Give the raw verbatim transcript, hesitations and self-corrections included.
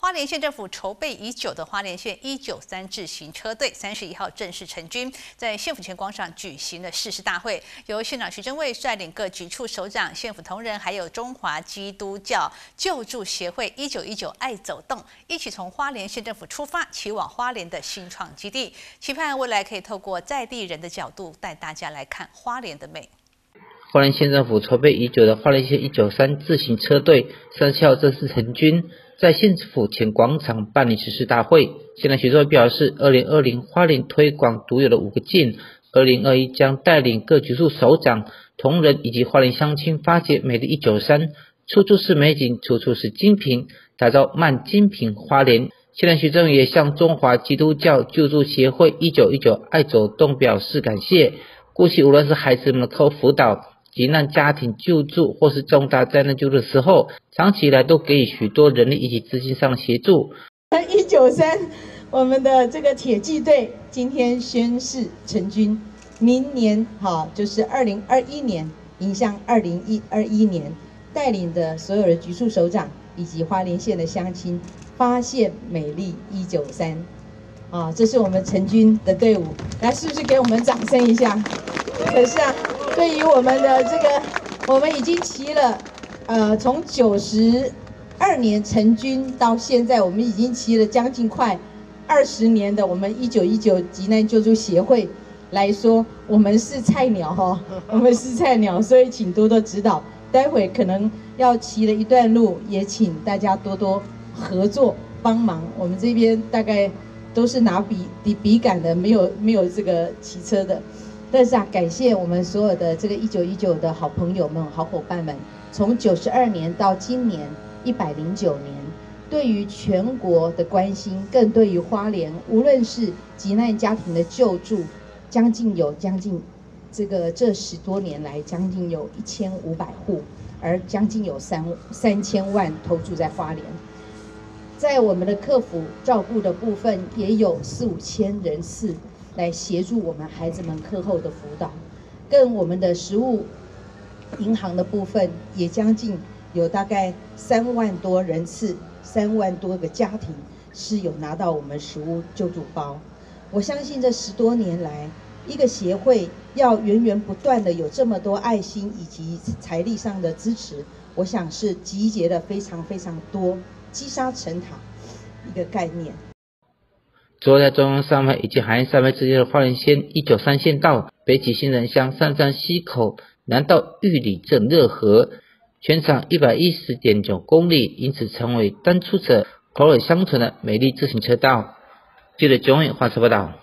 花莲县政府筹备已久的花莲县一九三自行车队三十一号正式成军，在县府前广场举行了誓师大会，由县长徐榛蔚率领各局处首长、县府同仁，还有中华基督教救助协会一九一九爱走动，一起从花莲县政府出发，前往花莲的新创基地，期盼未来可以透过在地人的角度，带大家来看花莲的美。 花莲县政府筹备已久的花莲县一九三自行车队三十号正式成军，在县政府前广场办理誓师大会。县长徐榛蔚表示，二零二零花莲推广独有的五个劲，二零二一将带领各局处首长、同仁以及花莲乡亲发掘美丽一九三，处处是美景，处处是精品，打造慢精品花莲。县长徐榛蔚也向中华基督教救助协会一九一九爱走动表示感谢。过去无论是孩子们的课后辅导、急难家庭救助或是重大灾难救助的时候，长期以来都给予许多人力以及资金上的协助。 一九三，我们的这个铁骑队今天宣誓成军，明年好就是二零二一年迎向二零二一年，带领的所有的局处首长以及花莲县的乡亲，发现美丽一九三。啊，这是我们成军的队伍，来，是不是给我们掌声一下？可是啊，对于我们的这个，我们已经骑了，呃，从九十二年成军到现在，我们已经骑了将近快二十年的我们一九一九急难救助协会来说，我们是菜鸟哈、哦，我们是菜鸟，所以请多多指导。待会可能要骑了一段路，也请大家多多合作帮忙。我们这边大概都是拿笔笔笔杆的，没有没有这个骑车的。但是啊，感谢我们所有的这个一九一九的好朋友们、好伙伴们，从九十二年到今年一百零九年，对于全国的关心，更对于花莲，无论是急难家庭的救助，将近有将近这个这十多年来，将近有一千五百户，而将近有三三千万投注在花莲。在我们的客服照顾的部分，也有四五千人次来协助我们孩子们课后的辅导，跟我们的食物银行的部分，也将近有大概三万多人次，三万多个家庭是有拿到我们食物救助包。我相信这十多年来，一个协会要源源不断的有这么多爱心以及财力上的支持，我想是集结了非常非常多，积沙成塔一个概念。 坐在中央山脉以及海岸山脉之间的花莲县一九三县道，北起新人乡上山溪口，南到玉里镇热河，全长一百一十点九公里，因此成为单出者口耳相传的美丽自行车道。记者钟远华车报道。